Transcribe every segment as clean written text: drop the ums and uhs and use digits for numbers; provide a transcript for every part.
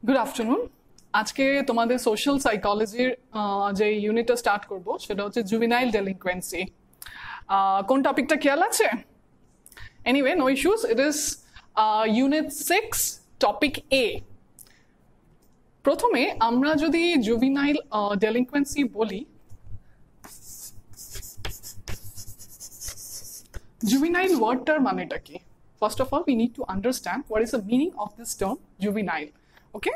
Good afternoon. আজকে তোমাদের social সাইকোলজির যে ইউনিটটা স্টার্ট করব সেটা হচ্ছে জুভেনাইল ডেলিনকুয়েন্সি। কোন টপিকটা খেয়াল আছে? Anyway, no issues. It is unit 6 topic এ। প্রথমে আমরা যদি জুভেনাইল ডেলিনকুয়েন্সি বলি, জুভেনাইল ওয়ার্ডটার মানেটা কি? First of all, we need to understand what is the meaning of this term juvenile. Okay?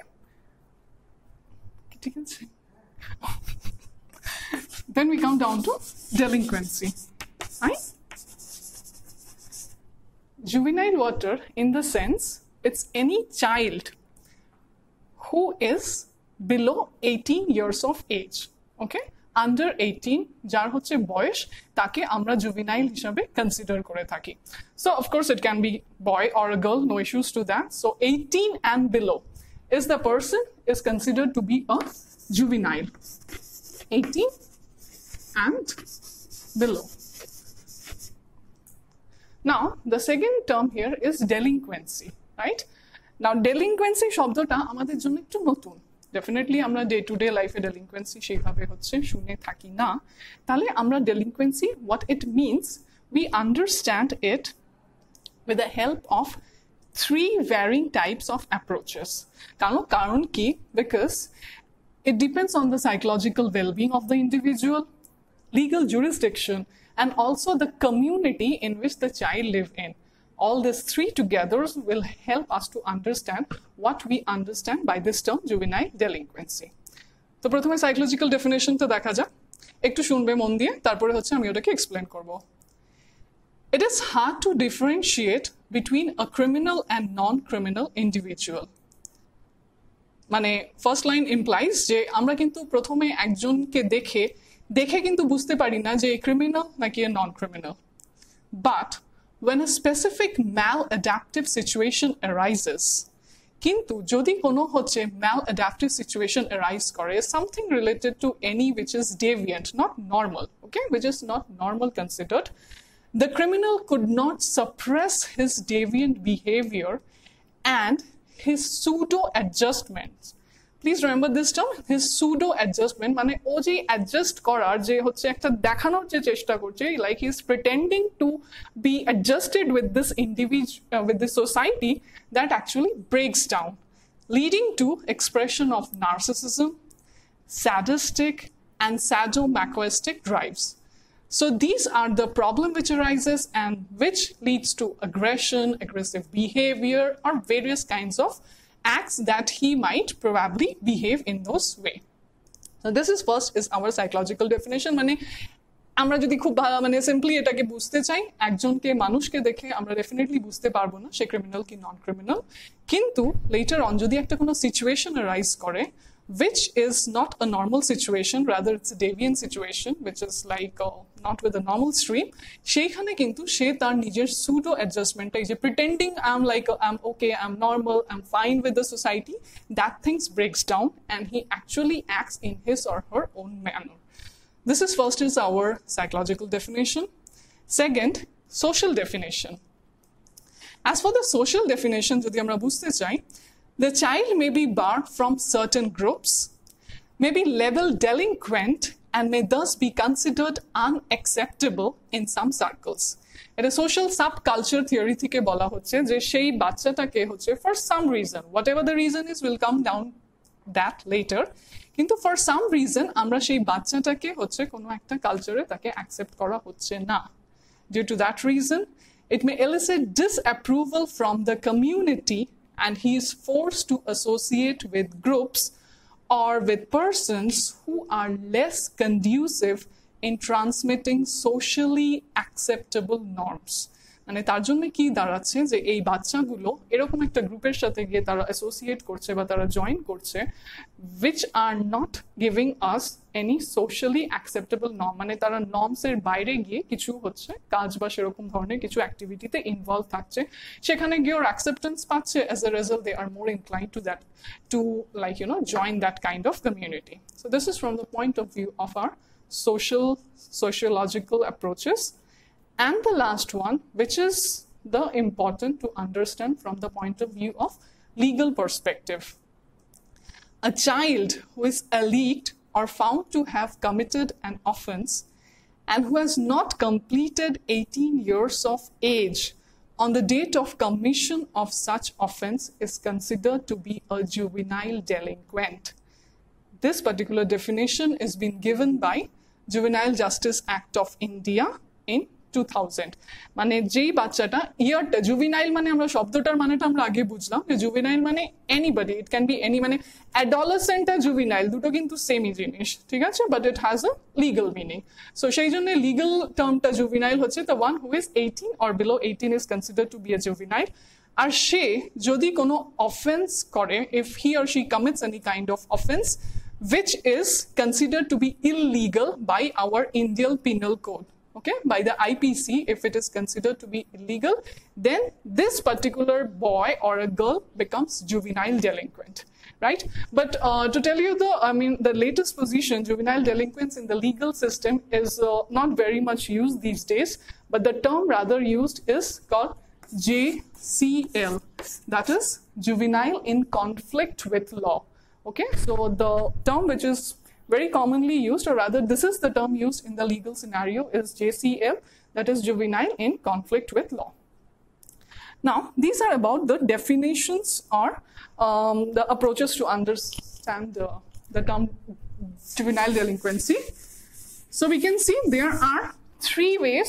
Then we come down to delinquency. Right? Juvenile water, in the sense, it's any child who is below 18 years of age. Okay? Under 18 যার হচ্ছে বয়স, তাকে আমরা juvenile হিসাবে consider করে থাকি। So of course it can be boy or a girl, no issues to that. So 18 and below is the person is considered to be a juvenile. 18 and below. Now the second term here is delinquency, right? Now delinquency শব্দটা আমাদের জন্য একটু নতুন। Definitely আমরা day to day লাইফে ডেলিনকুয়েন্সি সেইভাবে হচ্ছে শুনে থাকি না। তাহলে আমরা delinquency what it means, we understand it with the help of 3 varying types of approaches. কারণ কি? Because it depends on the psychological well-being of the individual, legal jurisdiction, and also the community in which the child live in. All these 3 together will help us to understand what we understand by this term juvenile delinquency. তো প্রথমে psychological ডেফিনেশনটা দেখা যাক, একটু শুনবে মন দিয়ে, তারপরে হচ্ছে আমি ওটাকে এক্সপ্লেন করব। It is hard to differentiate between a criminal and non-criminal individual. মানে ফার্স্ট লাইন ইমপ্লাইজ যে আমরা কিন্তু প্রথমে একজনকে দেখে কিন্তু বুঝতে পারি না যে ক্রিমিনাল নাকি non criminal. But when a specific maladaptive situation arises, কিন্তু যদি কোনো হচ্ছে maladaptive situation arise করে, something related to any which is deviant, not normal, okay, which is not normal considered, the criminal could not suppress his deviant behavior and his pseudo adjustments. Please remember this term, his pseudo adjustment, মানে ও যে adjust করার যে হচ্ছে একটা দেখানোর যে চেষ্টা করছে, like he is pretending to be adjusted with this individual, with this society, that actually breaks down, leading to expression of narcissism, sadistic and sadomasochistic drives. So these are the problem which arises and which leads to aggression, aggressive behavior, or various kinds of acts that he might probably behave in those way. So this is first is our psychological definition. মানে আমরা যদি খুব ভালো মানে simply এটাকে বুঝতে চাই, একজনকে মানুষকে দেখে আমরা ডেফিনেটলি বুঝতে পারবো না সে ক্রিমিনাল কি নন ক্রিমিনাল, কিন্তু লেটার অন যদি একটা কোনো সিচুয়েশন অ্যারাইজ করে which is not a normal situation, rather it's a deviant situation, which is like not with a normal stream, সেইখানে কিন্তু সে তার নিজের pseudo adjustment, এই যে pretending I'm like I'm okay, I'm normal, I'm fine with the society, that things breaks down and he actually acts in his or her own manner. This is first is our psychological definition. Second, social definition. As for the social definition, যদি আমরা বুঝতে চাই, the child may be barred from certain groups, may be labeled delinquent, and may thus be considered unacceptable in some circles. এটা social subculture theory থেকে বলা হচ্ছে যে সেই বাচ্চাটাকে হচ্ছে for some reason, whatever the reason is, will come down that later, কিন্তু for some reason আমরা সেই বাচ্চাটাকে হচ্ছে কোনো একটা কালচারে তাকে অ্যাকসেপ্ট করা হচ্ছে না। Due to that reason, it may elicit disapproval from the community and he is forced to associate with groups or with persons who are less conducive in transmitting socially acceptable norms. মানে তার জন্য কি দাঁড়াচ্ছে যে এই বাচ্চাগুলো এরকম একটা গ্রুপের সাথে গিয়ে তারা অ্যাসোসিয়েট করছে বা তারা জয়েন করছে which are not giving us any socially acceptable norm, মানে তারা নর্মসের বাইরে গিয়ে কিছু হচ্ছে কাজ বা সেরকম ধরনের কিছু অ্যাক্টিভিটিতে ইনভলভ থাকছে, সেখানে গিয়ে ওর অ্যাকসেপ্টেন্স পাচ্ছে, as a result they are more inclined to that, to like join that kind of community. So this is from the point of view of our sociological approaches. And the last one, which is the important to understand from the point of view of legal perspective. a child who is alleged or found to have committed an offense and who has not completed 18 years of age on the date of commission of such offense is considered to be a juvenile delinquent. This particular definition is being given by Juvenile Justice Act of India in 2000. মানে যেই বাচ্চাটা ইয়ারটা juvenile মানে আমরা শব্দটার মানেটা আমরা আগে বুঝলাম যে জুভিনাইল মানে anybody, it can be any, মানে অ্যাডোলেসেন্ট আর জুভিনাইল দুটো কিন্তু সেমই জিনিস, ঠিক আছে, but it has a legal meaning. So সেই জন্য লিগাল টার্মটা জুভিনাইল হচ্ছে the one who is 18 or below 18 is considered to be a juvenile। আর সে যদি কোনো অফেন্স করে, if he or she commits any kind of offense which is considered to be illegal by our Indian Penal Code, okay, by the IPC, if it is considered to be illegal, then this particular boy or a girl becomes juvenile delinquent, right? But to tell you the latest position, juvenile delinquents in the legal system is not very much used these days, but the term rather used is called JCL, that is juvenile in conflict with law. Okay, so the term which is very commonly used, or rather this is the term used in the legal scenario, is JCL, that is juvenile in conflict with law. Now, these are about the definitions or the approaches to understand the term juvenile delinquency. So we can see there are three ways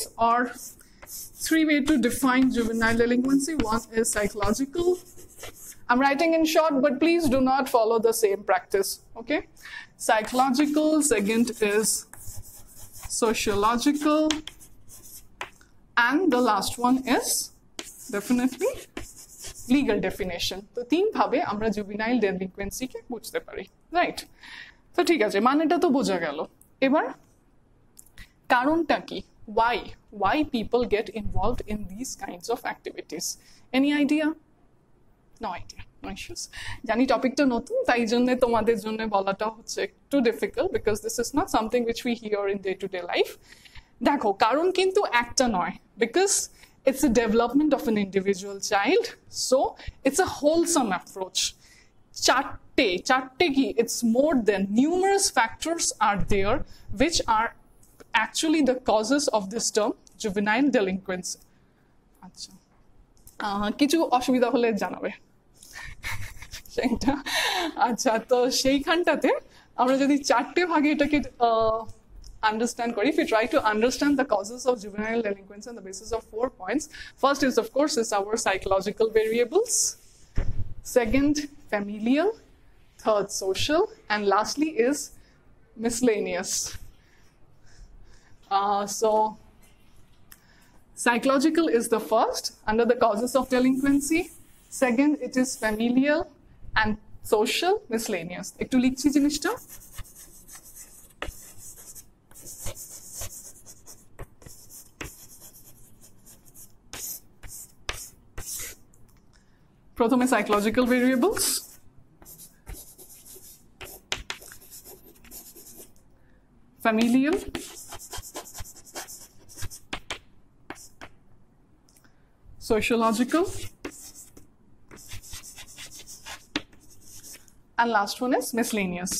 to define juvenile delinquency. One is psychological. I'm writing in short, but please do not follow the same practice, okay? Psychological, second is sociological, and the last one is definitely legal definition. তো তিন ভাবে আমরা juvenile ডেলিকুয়েন্সি কে বুঝতে পারি, right? তো ঠিক আছে, মানেটা তো বোঝা গেল। এবার কারণটা কি? Why people get involved in these kinds of activities? Any idea? No idea, no issues. জানি টপিকটা নতুন, তাই জন্য তোমাদের জন্য বলাটা হচ্ছে একটু difficult, because this is not something which we hear in day to day life. দেখো, কারণ কিন্তু একটা নয়, because it's a development of an individual child, so it's a wholesome approach. Chatte ki, it's more than numerous factors are there which are actually the causes of this term juvenile delinquency. আচ্ছা, কিছু অসুবিধা হলে জানাবে সেটা। আচ্ছা, তো সেইখানটাতে আমরা যদি চারটে ভাগে এটাকে understand করি, if we try to understand the causes of juvenile delinquency on the basis of 4 points, first is of course is our psychological variables, second familial, third social, and lastly is miscellaneous. So psychological is the first under the causes of delinquency, second it is familial, and social, miscellaneous. একটু লিখছি জিনিসটা। প্রথমে psychological variables, familial, sociological, and last one is miscellaneous.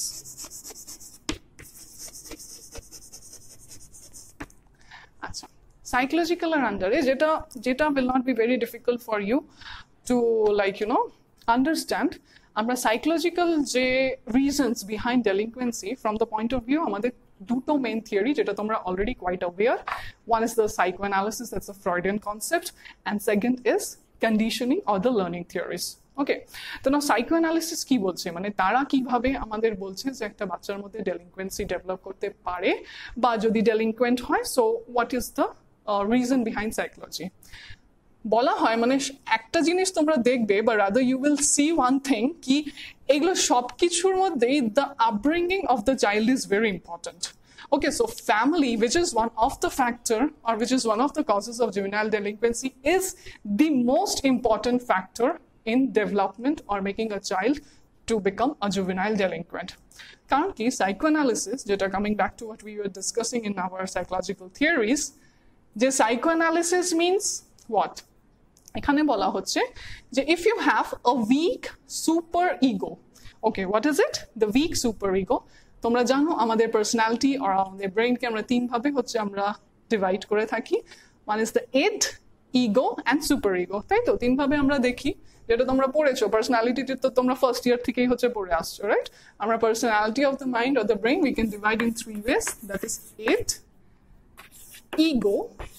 আচ্ছা, psychological এর আন্ডারে যেটা will not be very difficult for you to understand, আমরা psychological যে reasons behind delinquency from the point of view, আমাদের দুটো মেইন থিওরি যেটা তোমরা already quite aware. One is the psychoanalysis, that's a Freudian concept, and second is conditioning or the learning theories. Okay, তো না psychoanalysis কি বলছে, মানে তারা কিভাবে আমাদের বলছে যে একটা বাচ্চার মধ্যে ডেলিকুয়েন্সি ডেভেলপ করতে পারে বা যদি ডেলিকুয়েন্ট হয়, so what is the reason behind psychology. বলা হয় মানে একটা জিনিস তোমরা দেখবে, বা rather you will see one thing, কি এগুলো সবকিছুর মধ্যেই the upbringing of the child is very important. Okay, so family, which is one of the factor or which is one of the causes of juvenile delinquency, is the most important factor in development or making a child to become a juvenile delinquent. কারণ কি psychoanalysis, যেটা coming back to what we were discussing in our psychological theories, যে psychoanalysis means what? এখানে বলা হচ্ছে যে if you have a weak super ego, okay, what is it? The weak super ego. তোমরা জানো আমাদের পার্সোনালিটি আর আমাদের ব্রেইনকে আমরা 3 ভাবে হচ্ছে আমরা ডিভাইড করে থাকি। One is the id, ego and super ego, তাই তো? 3 ভাবে আমরা দেখি, যেটা তোমরা পড়েছো পার্সোনালিটিতে, তো তোমরা ফার্স্ট ইয়ার থেকেই হচ্ছে পড়ে আসছো, রাইট? আমরা personality of the mind or the brain we can divide in 3 ways, that is id, ego,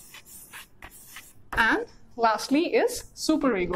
and lastly is superego.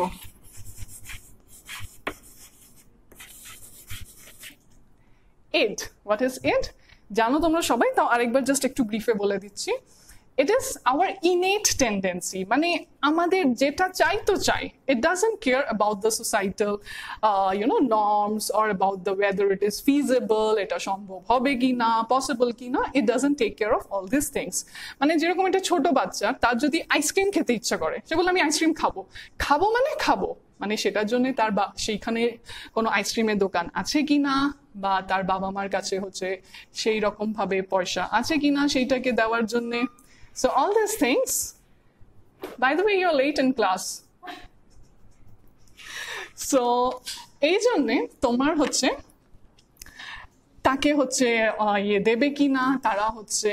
Id, what is id? জানো তোমরা সবাই, তাও আরেকবার জাস্ট একটু ব্রিফে বলে দিচ্ছি। It is our innate tendency, মানে আমাদের যেটা চাই তো চাই। It doesn't care about the societal norms or about the whether it is feasible, এটা সম্ভব হবে কিনা, পসিবল কিনা। It doesn't take care of all these things. মানে যেরকম একটা ছোট বাচ্চা, তার যদি আইসক্রিম খেতে ইচ্ছা করে, সে বলে আমি আইসক্রিম খাবো, খাবো মানে খাবো, মানে সেটার জন্য তার সেইখানে কোনো আইসক্রিমের দোকান আছে কিনা, বা তার বাবা মার কাছে হচ্ছে সেই রকম ভাবে পয়সা আছে কিনা সেইটাকে দেওয়ার জন্য। So all these things, by the way, you're late in class. So এই জন্যে তোমার হচ্ছে তাকে হচ্ছে ইয়ে দেবে কিনা, তারা হচ্ছে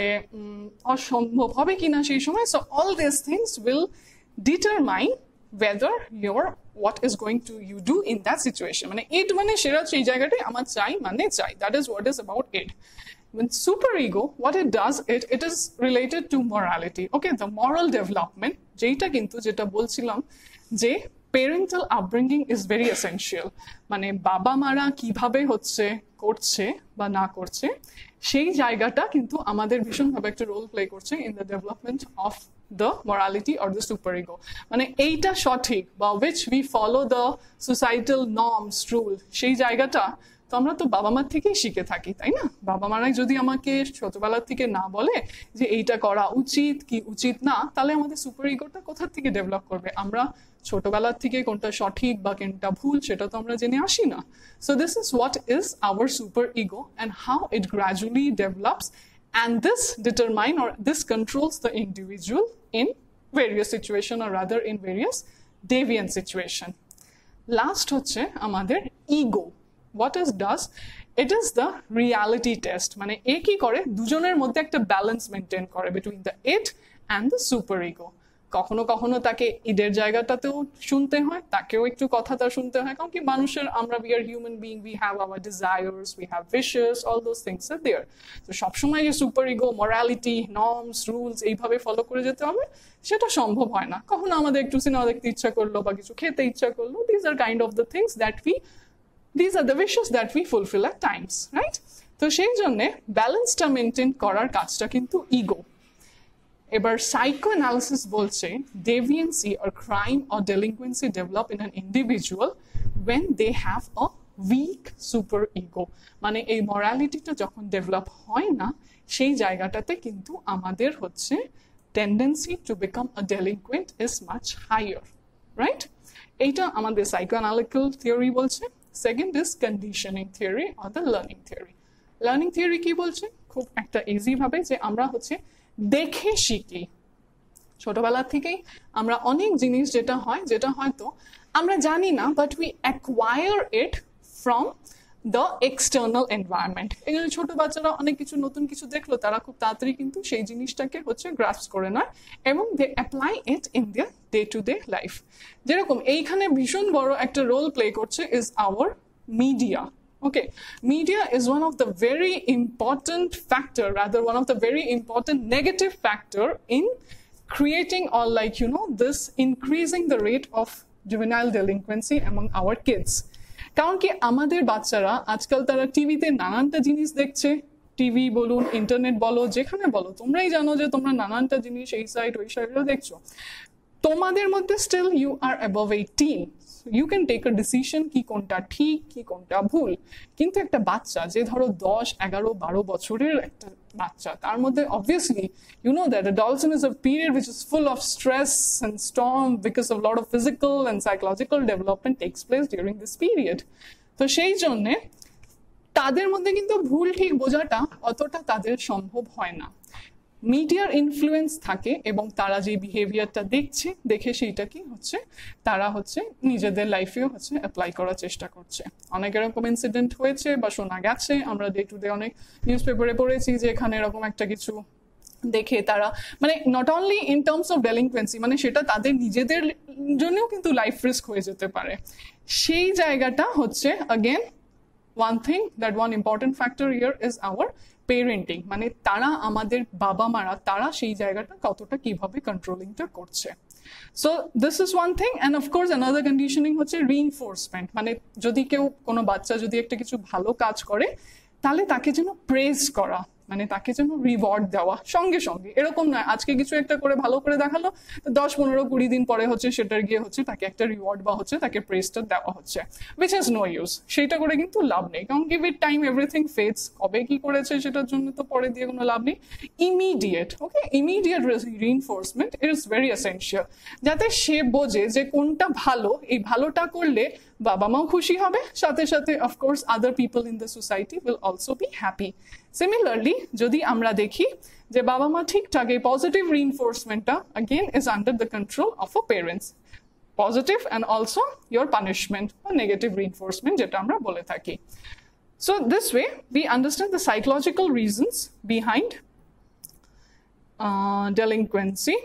অসম্ভব হবে কিনা সেই সময়। So all these things will determine whether you're what is going to you do in that situation. মানে it মানে সেরা সেই জায়গাটাই আমার চাই মানে চাই, that is what is about it. When superego, what it does, it is related to morality. Okay, the moral development, যেটা কিন্তু যেটা বলছিলাম যে parental upbringing is very essential. মানে বাবা মারা কিভাবে হচ্ছে করছে বা না করছে, সেই জায়গাটা কিন্তু আমাদের ভীষণভাবে একটা রোল প্লে করছে in the development of the morality or the superego. মানে এইটা সঠিক বা which we follow the societal norms, rule, সেই জায়গাটা তো আমরা তো বাবা মার থেকেই শিখে থাকি, তাই না? বাবা মারাই যদি আমাকে ছোটবেলার থেকে না বলে যে এইটা করা উচিত কি উচিত না, তাহলে আমাদের সুপার ইগোটা কোথা থেকে ডেভেলপ করবে? আমরা ছোটবেলার থেকে কোনটা সঠিক বা কোনটা ভুল সেটা তো আমরা জেনে আসি না। So this is what is our super ego and how it gradually develops, and this determine or this controls the individual in various situation or rather in various deviant situation. Last হচ্ছে আমাদের ego. What it does, it is the reality test. মানে এ কি করে, দুজনের মধ্যে একটা balance maintain করে between the id and the superego. কখনো কখনো তাকে ইডের জায়গাটাতেও শুনতে হয়, তাকেও একটু কথা তার শুনতে হয়, কারণ কি মানুষের আমরা we are human being, we have our desires, we have wishes, all those things are there. তো সবসময় যে super ego, morality, norms, rules এইভাবে ফলো করে যেতে হবে সেটা সম্ভব হয় না। কখনো আমাদের একটু সিনেমা দেখতে ইচ্ছা করলো বা কিছু খেতে ইচ্ছা করলো, these are kind of the things that these are the wishes that we fulfill at times, right? তো সেই জন্যে ব্যালেন্সটা মেনটেন করার কাজটা কিন্তু ইগো। এবার সাইকোঅ্যানালিসিস বলছে deviancy or crime or delinquency develop in an individual when they have a weak super ego. মানে এই মরালিটিটা যখন ডেভেলপ হয় না, সেই জায়গাটাতে কিন্তু আমাদের হচ্ছে tendency to become a delinquent is much higher, right? এইটা আমাদের সাইকোঅ্যানালিটিক্যাল থিওরি বলছে। Second is conditioning theory or the learning theory. Learning theory কি বলছে? খুব একটা ইজি ভাবে যে আমরা হচ্ছে দেখে শিখি। ছোটবেলা থেকেই আমরা অনেক জিনিস যেটা হয়তো আমরা জানি না, but we acquire it from the external environment. এই জন্য ছোট বাচ্চারা অনেক কিছু নতুন কিছু দেখলো, তারা খুব তাড়াতাড়ি কিন্তু সেই জিনিসটাকে হচ্ছে গ্রাস্প করে নেয় এবং they apply it in their day to day life. যেরকম এইখানে ভীষণ বড় একটা রোল প্লে করছে is our media. Okay, media is one of the very important factor, rather one of the very important negative factor in creating or this increasing the rate of juvenile delinquency among our kids. কারণ কি আমাদের বাচ্চারা আজকাল তারা টিভিতে নানানটা জিনিস দেখছে, TV বলুন, ইন্টারনেট বলো, যেখানে বলো, তোমরাই জানো যে তোমরা নানানটা জিনিস এই সাইড ওই সাইডে দেখছো। তোমাদের মধ্যে still you are above 18, you can take a decision কি কোনটা ঠিক কি কোনটা ভুল। কিন্তু একটা বাচ্চা যে ধরো 10, 11, 12 বছরের একটা বাচ্চা, তার মধ্যে obviously you know that adolescence is a period which is full of stress and storm because of a lot of physical and psychological development takes place during this period. তো সেই জন্য তাদের মধ্যে কিন্তু ভুল ঠিক বোঝাটা অতটা তাদের সম্ভব হয় না। মিডিয়ার ইনফ্লুয়েন্স থাকে এবং তারা যে বিহেভিয়ারটা দেখছে দেখে সেইটা কি হচ্ছে তারা হচ্ছে নিজেদের লাইফেও হচ্ছে অ্যাপ্লাই করার চেষ্টা করছে। অনেক এরকম ইনসিডেন্ট হয়েছে বা শোনা গেছে, আমরা ডে টু ডে অনেক নিউজ পেপারে পড়েছি যে এখানে এরকম একটা কিছু দেখে তারা মানে not only in terms of delinquency, মানে সেটা তাদের নিজেদের জন্যও কিন্তু লাইফ রিস্ক হয়ে যেতে পারে। সেই জায়গাটা হচ্ছে again one thing that one important factor here is our parenting, মানে তারা আমাদের বাবা মারা তারা সেই জায়গাটা কতটা কিভাবে কন্ট্রোলিংটা করছে। So this is one thing, and of course another conditioning হচ্ছে reinforcement, মানে যদি কেউ কোনো বাচ্চা যদি একটা কিছু ভালো কাজ করে তাহলে তাকে যেন প্রেজ করা, মানে তাকে যেন রিওয়ার্ড দেওয়া সঙ্গে সঙ্গে, এরকম নয় আজকে কিছু একটা করে ভালো করে দেখালো 10-15-20 দিন পরে হচ্ছে সেটার গিয়ে হচ্ছে তাকে একটা রিওয়ার্ড বা হচ্ছে তাকে প্রেজটা দেওয়া হচ্ছে, উইচ হ্যাজ নো ইউজ। সেটা করে কিন্তু লাভ নেই, কারণ give it time everything fades, কবে কি করেছে সেটার জন্য তো পরে দিয়ে কোনো লাভ নেই। Immediate, okay, immediate reinforcement is very essential, যাতে সে বোঝে যে কোনটা ভালো, এই ভালোটা করলে বাবা মাও খুশি হবে, সাথে সাথে of course other people in the society will also be happy. Similarly যদি আমরা দেখি যে বাবা মা ঠিকঠাক এই পজিটিভ রিইনফোর্সমেন্টটা again is under the control of a parents, positive and also your punishment or negative reinforcement যেটা আমরা বলে থাকি। So this way we understand the psychological reasons behind delinquency.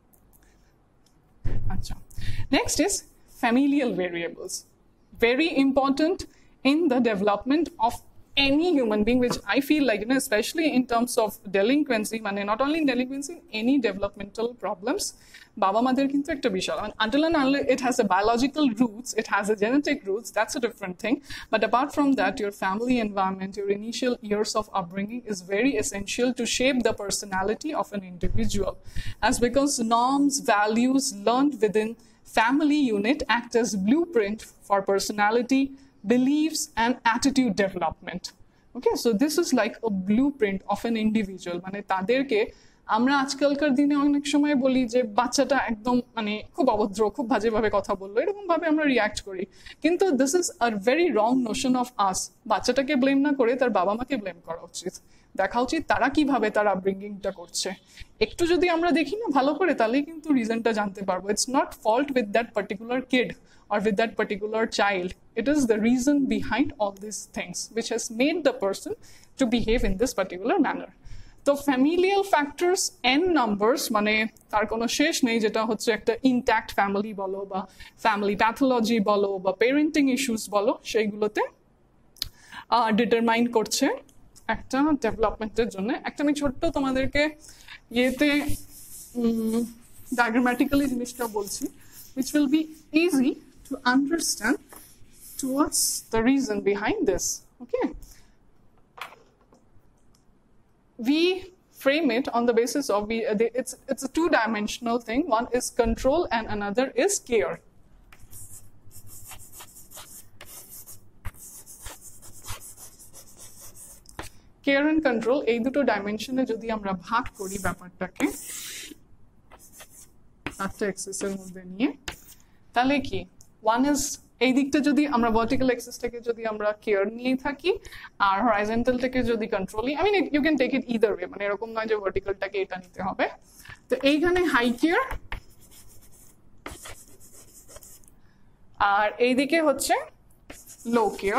Acha. Next is familial variables, very important in the development of any human being, which I feel like, you know, especially in terms of delinquency, মানে not only in delinquency, any developmental problems, baba mader kintu ekta bishal, until and unless it has a biological roots, it has a genetic roots, that's a different thing. But apart from that, your family environment, your initial years of upbringing is very essential to shape the personality of an individual, as because norms, values learned within family unit act as blueprint for personality, beliefs and attitude development. Okay, so this is like a blueprint of an individual, মানে তাদেরকে আমরা আজকালকার দিনে অনেক সময় বলি যে বাচ্চাটা একদম মানে খুব অভদ্র, খুব বাজেভাবে কথা বললো, এরকম ভাবে আমরা রিয়াক্ট করি, কিন্তু this is a very wrong notion of us. বাচ্চাটাকে ব্লেম না করে তার বাবা মাকে ব্লেম করা উচিত, দেখা উচিত তারা কিভাবে তার আপব্রিঙ্গিংটা করছে। একটু যদি আমরা দেখি না ভালো করে তাহলেই কিন্তু রিজনটা জানতে পারবো। It's not fault with that particular kid or with that particular child, it is the reason behind all these things which has made the person to behave in this particular manner. তো familial factors n numbers, মানে তার কোনো শেষ নেই, যেটা হচ্ছে একটা intact family বলো বা family pathology বলো বা parenting issues বলো, সেইগুলোতে ডিটারমাইন করছে একটা ডেভেলপমেন্টের জন্য। একটা আমি ছোট্ট তোমাদেরকে ইয়েতে ডায়াগ্রামেটিক্যালি জিনিসটা বলছি, which will be easy to understand towards the reason behind this. Okay, we frame it on the basis of it's a two-dimensional thing. One is control and another is care. Care and control, এই দুটো ডাইমেনশনে যদি আমরা ভাগ করি ব্যাপারটাকে একটা এক্সেসের মধ্যে নিয়ে, তাহলে কি ওয়ান ইজ এই দিকটা যদি আমরা ভার্টিক্যাল এক্সিসটাকে যদি আমরা কেয়ার নিয়ে থাকি আর হরাইজন্টালটাকে যদি কন্ট্রোলি, I mean you can take it either way, মানে এরকম নয় যে ভার্টিক্যালটাকে এটা নিতে হবে। তো এইখানে হাই কেয়ার আর এইদিকে হচ্ছে লো কেয়ার।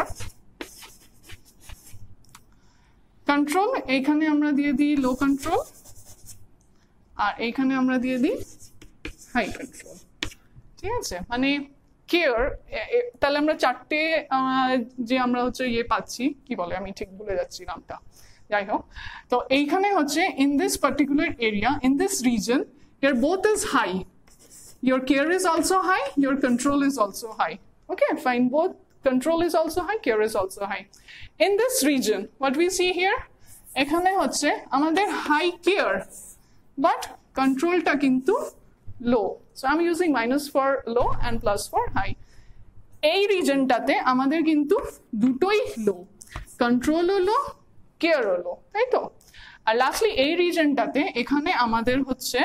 কন্ট্রোল এইখানে আমরা দিয়ে দিই লো কন্ট্রোল আর এইখানে আমরা দিয়ে দিই হাই কন্ট্রোল, ঠিক আছে। মানে কেয়ার, তাহলে আমরা চারটে যে আমরা হচ্ছে ইয়ে পাচ্ছি, কি বলে আমি ঠিক ভুলে যাচ্ছি নামটা, যাই হোক। তো এইখানে হচ্ছে in this particular area, in this reason, your both is high, your care is also high, your control is also high. Okay, fine, both control is also high, care is also high. In this region, what we see here, এখানে হচ্ছে আমাদের high care, but controlটা কিন্তু low. So I'm using minus for low and plus for high. এই রিজনটাতে আমাদের কিন্তু দুটোই লো, কন্ট্রোলও লো, কেয়ারও লো, তাই তো। আর লাস্টলি এই রিজনটাতে এখানে আমাদের হচ্ছে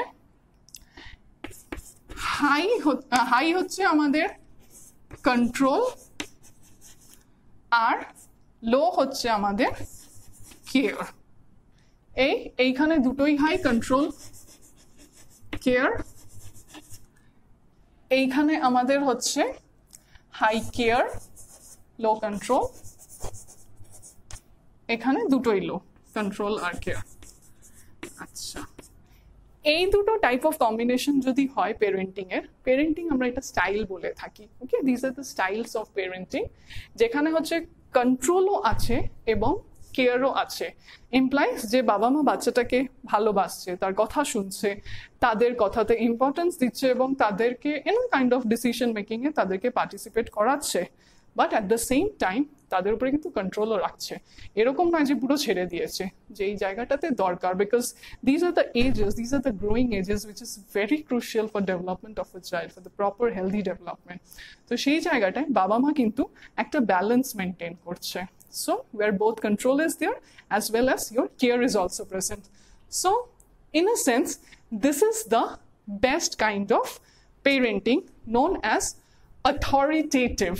হাই হচ্ছে আমাদের কন্ট্রোল আর লো হচ্ছে আমাদের কেয়ার। এইখানে দুটোই হাই, কন্ট্রোল কেয়ার, এইখানে আমাদের হচ্ছে হাই কেয়ার লো কন্ট্রোল, এখানে দুটোই লো, কন্ট্রোল আর কেয়ার। আচ্ছা, এই দুটো টাইপ অফ কম্বিনেশন যদি হয় পেরেন্টিং এর, পেরেন্টিং আমরা এটা স্টাইল বলে থাকি। Okay, this are the styles of parenting, যেখানে হচ্ছে কন্ট্রোলও আছে এবং কেয়ারও আছে। ইমপ্লাইজ যে বাবা মা বাচ্চাটাকে ভালোবাসছে, তার কথা শুনছে, তাদের কথাতে ইম্পর্টেন্স দিচ্ছে এবং তাদেরকে an kind of decision making এ তাদেরকে পার্টিসিপেট করাচ্ছে, but at the same time তাদের উপরে কিন্তু কন্ট্রোলও রাখছে। এরকম নয় যে পুরো ছেড়ে দিয়েছে, যে এই জায়গাটাতে দরকার, because these are the ages, these are the growing ages which is very crucial for development of a child, for the proper healthy development. তো সেই জায়গাটায় বাবা মা কিন্তু একটা ব্যালেন্স মেনটেন করছে। So where both control is there as well as your care is also present. So in a sense, this is the best kind of parenting known as authoritative.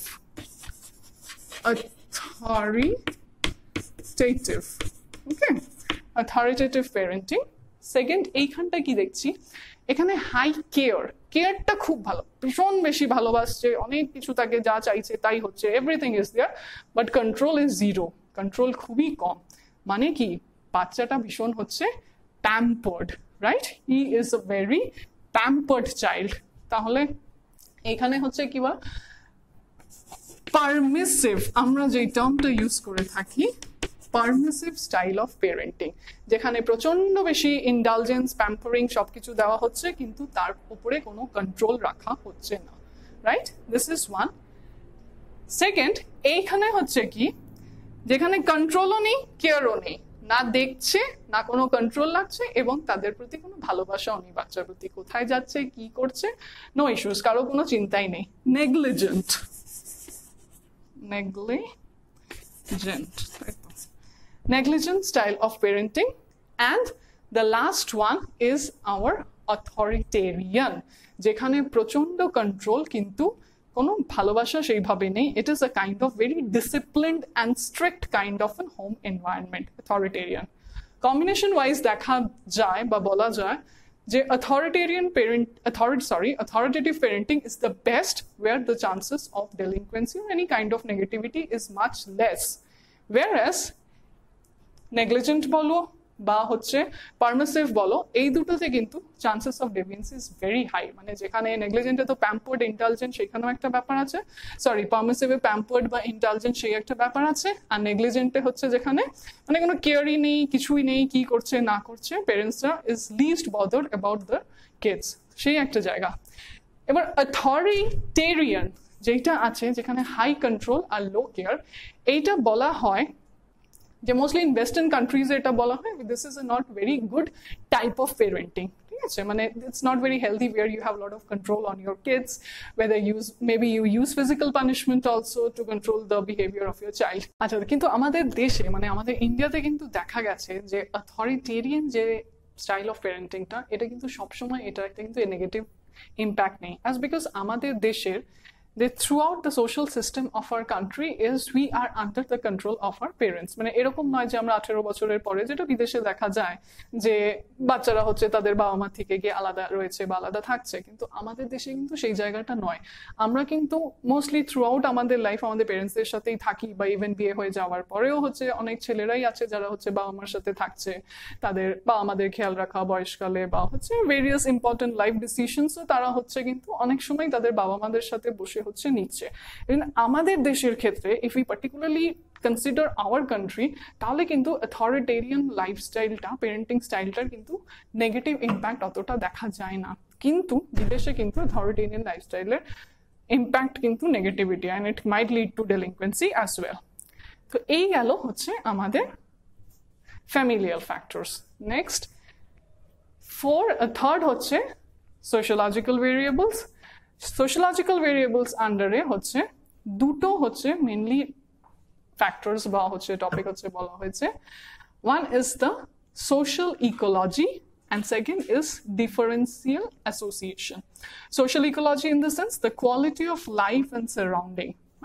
Authoritative. Okay. Authoritative parenting. Second, এইখানটা কি দেখছি, এখানে high care, কেয়ারটা খুব ভালো, ভীষণ বেশি ভালোবাসছে, অনেক কিছু তাকে যা চাইছে তাই হচ্ছে, everything is there, but control is zero, control খুবই কম। মানে কি, বাচ্চাটা ভীষণ হচ্ছে pampered, right? He is a very pampered child. তাহলে এখানে হচ্ছে কি বল, পারমিসিভ, আমরা যে টার্মটা ইউজ করে থাকি, পারমিসিভ স্টাইল অফ পেরেন্টিং, যেখানে প্রচন্ড বেশি ইন্ডালজেন্স, প্যাম্পারিং সবকিছু দেওয়া হচ্ছে কিন্তু তার উপরে কোনো কন্ট্রোল রাখা হচ্ছে না, right? This is one. Second, এইখানে হচ্ছে কি, যেখানে কন্ট্রোলও নেই, কেয়ারও নেই, না দেখছে, না কোনো কন্ট্রোল লাগছে এবং তাদের প্রতি কোনো ভালোবাসাও নেই, বাচ্চার প্রতি কোথায় যাচ্ছে, কি করছে, নো ইস্যুস, কারো কোনো চিন্তাই নেই, negligent, negligent style of parenting. And the last one is our authoritarian, যেখানে প্রচন্ড কন্ট্রোল কিন্তু কোনো ভালোবাসা সেইভাবে নেই। It is a kind of very disciplined and strict kind of a home environment, authoritarian. Combination wise দেখা যায় বা বলা যায় যে authoritative parenting is the best where the chances of delinquency or any kind of negativity is much less, whereas negligent বলো বা হচ্ছে permissive বলো, এই দুটোতে কিন্তু chances of deviancy is very high. মানে যেখানে নেগলিজেন্টে তো প্যাম্পার্ড ইন্টেলিজেন্ট সেখানেও একটা ব্যাপার আছে, সরি পারমিসিভে প্যাম্পার্ড বা ইন্টেলিজেন্ট সেই একটা ব্যাপার আছে, আর নেগলিজেন্টে হচ্ছে যেখানে মানে কোনো কেয়ারই নেই, কিছুই নেই, কি করছে না করছে, প্যারেন্টসরা is least bothered about the kids, সেই একটা জায়গা। এবার অথরিটেরিয়ান যেটা আছে, যেখানে হাই কন্ট্রোল আর লো কেয়ার, এইটা বলা হয় যে মোস্টলি ইন ওয়েস্টার্ন কান্ট্রিজে এটা বলা হয় this is a not very good type of parenting, ঠিক আছে? মানে it's not very healthy where you have lot of control on your kids, whether maybe you use physical punishment also to control the behavior of your child. আচ্ছা, কিন্তু আমাদের দেশে মানে আমাদের ইন্ডিয়াতে কিন্তু দেখা গেছে যে অথরিটেরিয়ান যে স্টাইল অফ পেরেন্টিংটা, এটা কিন্তু সবসময় এটা একটা কিন্তু নেগেটিভ ইম্প্যাক্ট নেই, অ্যাজ বিকজ আমাদের দেশের throughout the social system of our country is we are under the control of our parents. মানে এরকম নয় যে আমরা 18 বছরের পরে, যেটা বিদেশে দেখা যায় যে বাচ্চারা হচ্ছে তাদের বাবা মা থেকে গিয়ে আলাদা রয়েছে বা আলাদা থাকছে, কিন্তু আমাদের দেশে কিন্তু সেই জায়গাটা নয়। আমরা কিন্তু মোস্টলি থ্রু আউট আমাদের লাইফ আমাদের প্যারেন্টসদের সাথেই থাকি, বা ইভেন বিয়ে হয়ে যাওয়ার পরেও হচ্ছে অনেক ছেলেরাই আছে যারা হচ্ছে বাবা মার সাথে থাকছে, তাদের বাবা মাদের খেয়াল রাখা বয়সকালে বা হচ্ছে ভেরিয়াস ইম্পর্টেন্ট লাইফ ডিসিশনসও তারা হচ্ছে কিন্তু অনেক সময় তাদের বাবা মাদের সাথে বসে হচ্ছে নিচ্ছে। আমাদের দেশের ক্ষেত্রে if we particularly consider our country, তাহলে কিন্তু অথরিটেরিয়ান লাইফস্টাইলটা, পেরেন্টিং স্টাইলটার কিন্তু নেগেটিভ ইম্প্যাক্ট অতটা দেখা যায় না, কিন্তু বিদেশে কিন্তু অথরিটেরিয়ান লাইফস্টাইলের ইম্প্যাক্ট কিন্তু negativity, and it might lead to delinquency as well. তো এই গেল হচ্ছে আমাদের ফ্যামিলিয়াল ফ্যাক্টরস। নেক্সট থার্ড হচ্ছে সোশিয়োলজিক্যাল ভেরিয়েবলস। সোশিয়োলজিক্যাল ভেরিয়েবলস আন্ডারে হচ্ছে দুটো হচ্ছে মেনলি ফ্যাক্টরস বা হচ্ছে টপিক হচ্ছে বলা হয়েছে। One is the social ecology and second is differential association. Social ecology in the sense the quality of life and surrounding, মানে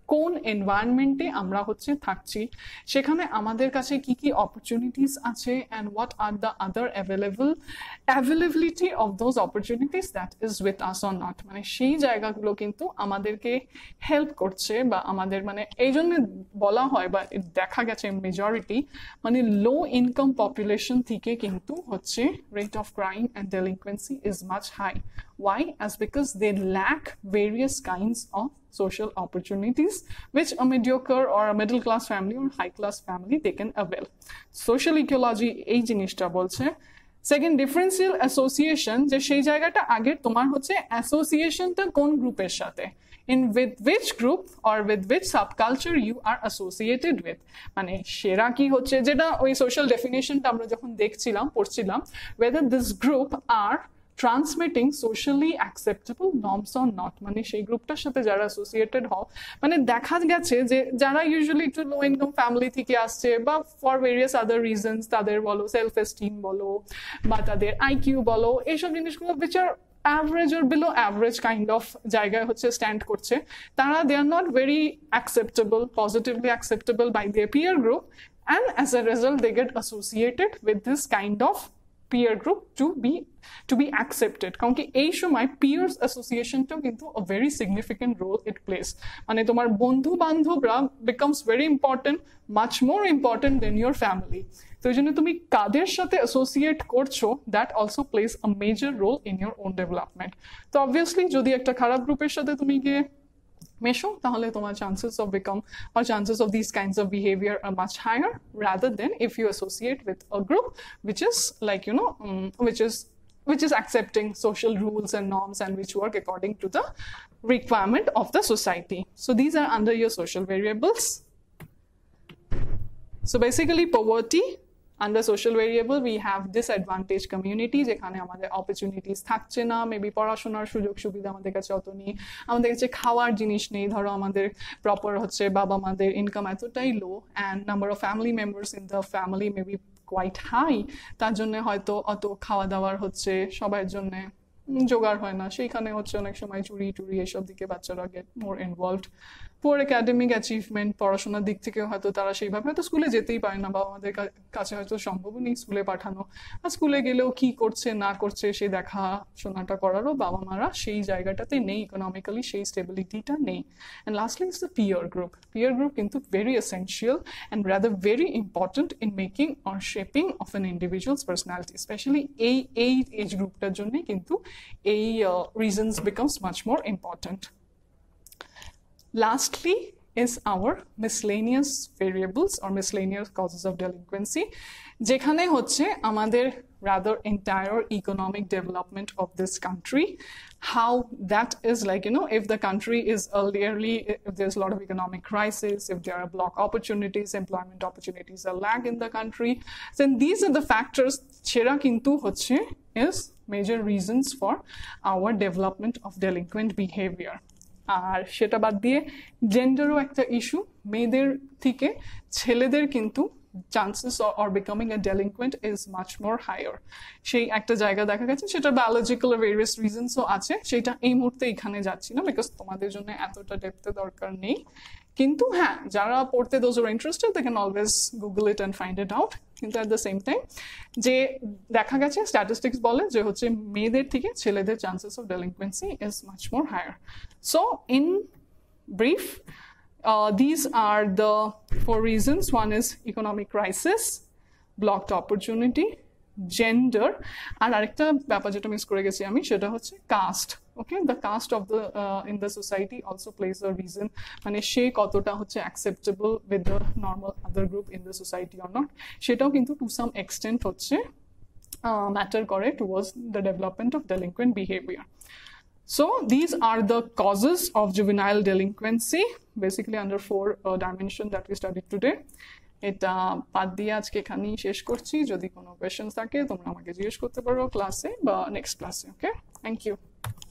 কোন এনভায়রনমেন্টে আমরা হচ্ছে থাকছি, সেখানে আমাদের কাছে কি কি অপরচুনিটিস আছে, and what are the other availability of those opportunities that is with us or not. মানে সেই জায়গাগুলো কিন্তু আমাদেরকে হেল্প করছে, বা আমাদের মানে এই জন্য বলা হয় বা দেখা গেছে মেজরিটি মানে লো ইনকাম পপুলেশন থেকে কিন্তু হচ্ছে rate of crime and delinquency is much high. Why? As because they lack various kinds of social opportunities which a mediocre or a middle class family or high class family they can avail. Social ecology এই জিনিসটা বলছে। Second, differential association, যে সেই জায়গাটা আগে তোমার হচ্ছে অ্যাসোসিয়েশনটা কোন গ্রুপের সাথে, in with which group or with which subculture you are associated with। মানে সেরা কি হচ্ছে, যেটা ওই সোশ্যাল ডেফিনেশনটা আমরা যখন দেখছিলাম পড়ছিলাম, whether this group are transmitting socially acceptable norms or not. মানে সেই গ্রুপটার সাথে যারা অ্যাসোসিয়েটেড হও, মানে দেখা গেছে যে যারা ইউজুয়ালি একটু লো ইনকাম ফ্যামিলি থেকে আসছে, বা ফর ভেরিয়াস আদার রিজনস, তাদের বলো সেলফ এস্টিম বলো বা তাদের আইকিউ বলো, এইসব জিনিসগুলো which are average or below average kind of জায়গায় হচ্ছে স্ট্যান্ড করছে, তারা they are not very acceptable, positively acceptable by their peer group, and as a result they get associated with this kind of peer group to be accepted। কারণ কি এই সময় pears অ্যাসোসিয়েশনটাও কিন্তু a very significant role it plays। মানে তোমার বন্ধু বান্ধবরা becomes very important, much more important than your family। তো এই জন্য তুমি কাদের সাথে অ্যাসোসিয়েট করছো, that also plays a major role in your own development. তো অবভিয়াসলি যদি একটা খারাপ গ্রুপের সাথে তুমি গিয়ে মেশো, তাহলে তোমার chances of these kinds of behavior are much higher, rather than if you associate with a group which is like which is accepting social rules and norms and which work according to the requirement of the society. So these are under your social variables. So basically poverty, under social variable we have disadvantaged community, যেখানে আমাদের opportunities থাকছে না, maybe পড়াশোনার সুযোগ সুবিধা আমাদের কাছে অত নেই, আমাদের কাছে খাওয়ার জিনিস নেই, ধরো আমাদের প্রপার হচ্ছে বাবা মাদের ইনকাম এতটাই low, and number of family members in the family maybe quite high, তার জন্য হয়তো অত খাওয়া দাওয়ার হচ্ছে সবার জন্য জোগাড় হয় না, সেইখানে হচ্ছে অনেক সময় চুরি টুরি এসব দিকে বাচ্চারা get more involved. Poor academic achievement, পড়াশোনার দিক থেকে হয়তো তারা সেইভাবে হয়তো স্কুলে যেতেই পারে না, বাবা আমাদের কাছে হয়তো সম্ভব নেই স্কুলে পাঠানো, আর স্কুলে গেলেও কি করছে না করছে সেই দেখাশোনাটা করারও বাবা মারা সেই জায়গাটাতে নেই, ইকোনমিক্যালি সেই স্টেবিলিটিটা নেই। And lastly is the peer group. Peer group কিন্তু very essential and rather very important in making or shaping of an individual's personality, specially এই এজ গ্রুপটার জন্যই কিন্তু এই reasons becomes much more important. Lastly is our miscellaneous variables or miscellaneous causes of delinquency, যেখানে হচ্ছে আমাদের rather entire economic development of this country, how that is like, if the country is earlierly, if there's a lot of economic crisis, if there are block opportunities, employment opportunities are lag in the country, then these are the factors সেটা কিন্তু হচ্ছে is major reasons for our development of delinquent behavior. আর সেটা বাদ দিয়ে জেন্ডারও একটা issue, মেয়েদের থেকে ছেলেদের কিন্তু chances of becoming a delinquent is much more higher। সেই একটা জায়গা দেখা গেছে, সেটা বায়োলজিক্যাল ভেরিয়াস রিজনসও আছে, সেটা এই মুহূর্তে এখানে যাচ্ছি না বিকজ তোমাদের জন্য এতটা ডেপথে দরকার নেই। কিন্তু হ্যাঁ, যারা পড়তে those are interested they can always google it and find it out। কিন্তু at the same time যে দেখা গেছে স্ট্যাটিস্টিক্স বলে যে হচ্ছে মেয়েদের থেকে ছেলেদের chances of delinquency is much more higher। So in brief, these are the 4 reasons. One is economic crisis, blocked opportunity, gender, আর আরেকটা ব্যাপার যেটা মিস করে গেছি আমি, সেটা হচ্ছে caste. Okay, the caste of the in the society also plays a reason, মানে সে কতটা হচ্ছে acceptable with the normal other group in the society or not, সেটাও কিন্তু to some extent হচ্ছে matter করে towards the development of delinquent behavior. So these are the causes of juvenile delinquency, basically under 4 dimensions that we studied today. এটা বাদ দিয়ে আজকে এখানেই শেষ করছি। যদি কোনো কোয়েশ্চেন্স থাকে তোমরা আমাকে জিজ্ঞেস করতে পারো ক্লাসে বা নেক্সট ক্লাসে। Okay, thank you.